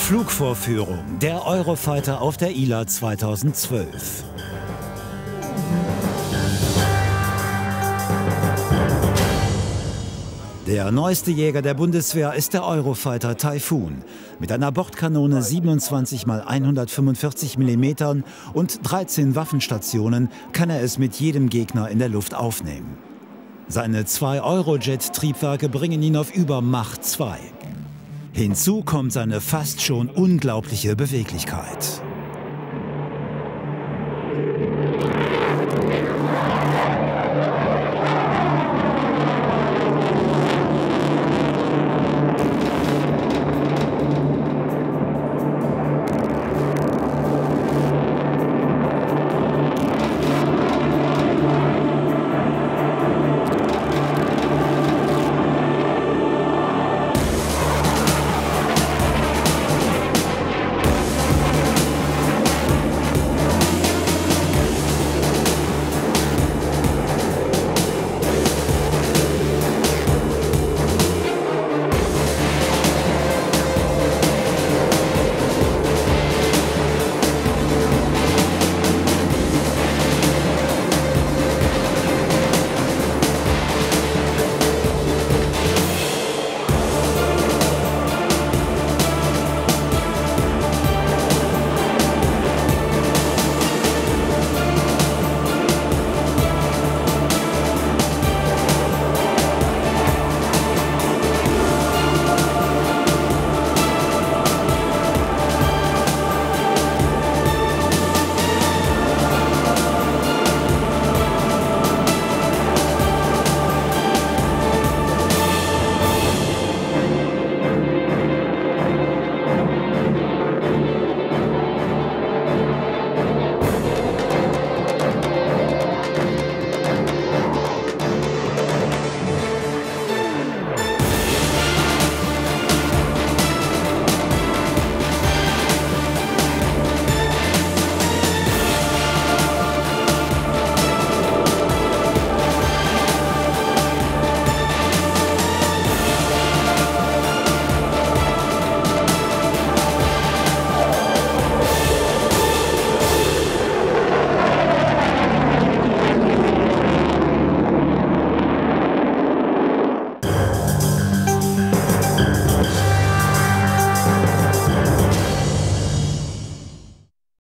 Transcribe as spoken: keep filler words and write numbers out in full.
Flugvorführung, der Eurofighter auf der I L A zweitausendzwölf. Der neueste Jäger der Bundeswehr ist der Eurofighter Typhoon. Mit einer Bordkanone siebenundzwanzig mal hundertfünfundvierzig Millimeter und dreizehn Waffenstationen kann er es mit jedem Gegner in der Luft aufnehmen. Seine zwei Eurojet-Triebwerke bringen ihn auf über Mach zwei. Hinzu kommt seine fast schon unglaubliche Beweglichkeit.